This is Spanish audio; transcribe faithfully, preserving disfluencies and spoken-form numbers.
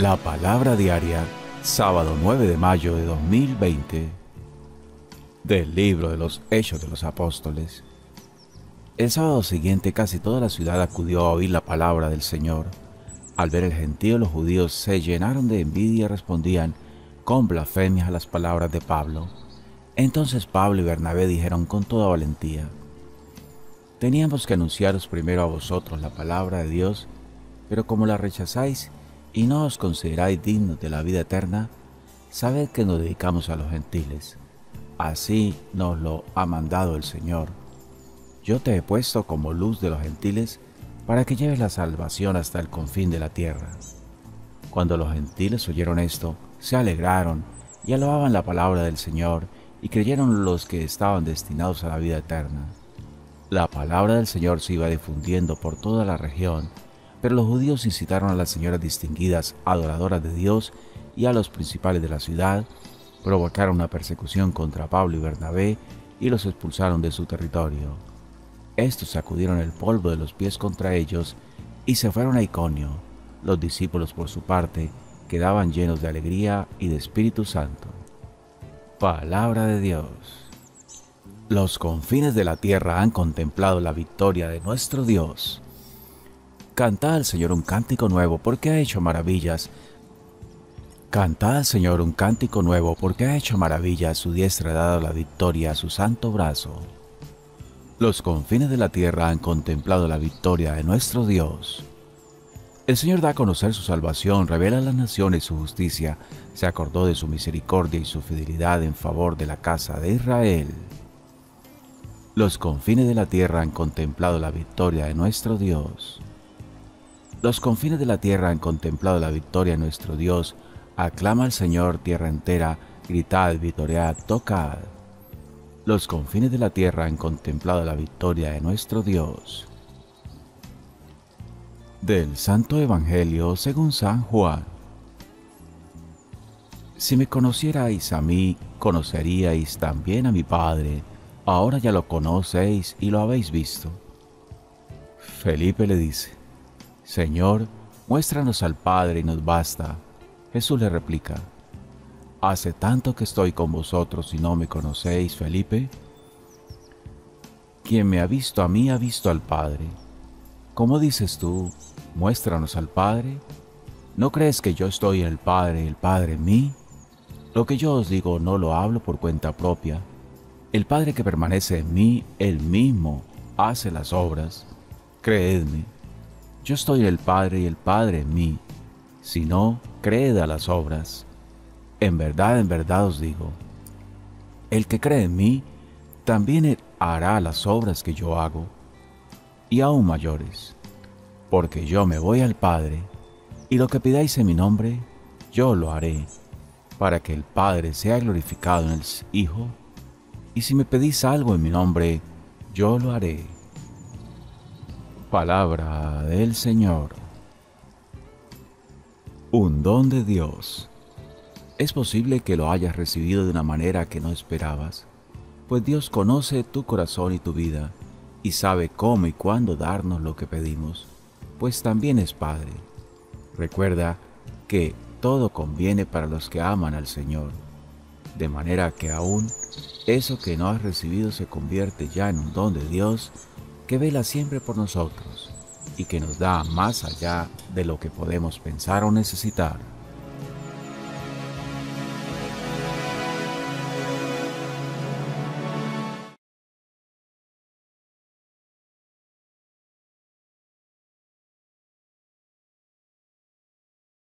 La palabra diaria, sábado nueve de mayo de dos mil veinte, del libro de los Hechos de los Apóstoles. El sábado siguiente casi toda la ciudad acudió a oír la palabra del Señor. Al ver el gentío, los judíos se llenaron de envidia y respondían con blasfemias a las palabras de Pablo. Entonces Pablo y Bernabé dijeron con toda valentía: teníamos que anunciaros primero a vosotros la palabra de Dios, pero como la rechazáis y no os consideráis dignos de la vida eterna, sabed que nos dedicamos a los gentiles. Así nos lo ha mandado el Señor. Yo te he puesto como luz de los gentiles para que lleves la salvación hasta el confín de la tierra. Cuando los gentiles oyeron esto, se alegraron y alababan la palabra del Señor, y creyeron los que estaban destinados a la vida eterna. La palabra del Señor se iba difundiendo por toda la región, pero los judíos incitaron a las señoras distinguidas, adoradoras de Dios, y a los principales de la ciudad, provocaron una persecución contra Pablo y Bernabé y los expulsaron de su territorio. Estos sacudieron el polvo de los pies contra ellos y se fueron a Iconio. Los discípulos, por su parte, quedaban llenos de alegría y de Espíritu Santo. Palabra de Dios. Los confines de la tierra han contemplado la victoria de nuestro Dios. Cantad al Señor un cántico nuevo, porque ha hecho maravillas. Cantad al Señor un cántico nuevo, porque ha hecho maravillas. Su diestra ha dado la victoria a su santo brazo. Los confines de la tierra han contemplado la victoria de nuestro Dios. El Señor da a conocer su salvación, revela a las naciones su justicia, se acordó de su misericordia y su fidelidad en favor de la casa de Israel. Los confines de la tierra han contemplado la victoria de nuestro Dios. Los confines de la tierra han contemplado la victoria de nuestro Dios. Aclama al Señor, tierra entera, gritad, vitoread, tocad. Los confines de la tierra han contemplado la victoria de nuestro Dios. Del Santo Evangelio según San Juan. Si me conocierais a mí, conoceríais también a mi Padre. Ahora ya lo conocéis y lo habéis visto. Felipe le dice: Señor, muéstranos al Padre y nos basta. Jesús le replica: ¿hace tanto que estoy con vosotros y no me conocéis, Felipe? Quien me ha visto a mí ha visto al Padre. ¿Cómo dices tú, muéstranos al Padre? ¿No crees que yo estoy en el Padre y el Padre en mí? Lo que yo os digo no lo hablo por cuenta propia. El Padre que permanece en mí, Él mismo hace las obras. Creedme, yo estoy en el Padre y el Padre en mí. Si no, creed a las obras. En verdad, en verdad os digo, el que cree en mí, también hará las obras que yo hago, y aún mayores, porque yo me voy al Padre, y lo que pidáis en mi nombre, yo lo haré, para que el Padre sea glorificado en el Hijo, y si me pedís algo en mi nombre, yo lo haré. Palabra del Señor. Un don de Dios. Es posible que lo hayas recibido de una manera que no esperabas, pues Dios conoce tu corazón y tu vida, y sabe cómo y cuándo darnos lo que pedimos, pues también es Padre. Recuerda que todo conviene para los que aman al Señor, de manera que aún eso que no has recibido se convierte ya en un don de Dios que vela siempre por nosotros y que nos da más allá de lo que podemos pensar o necesitar.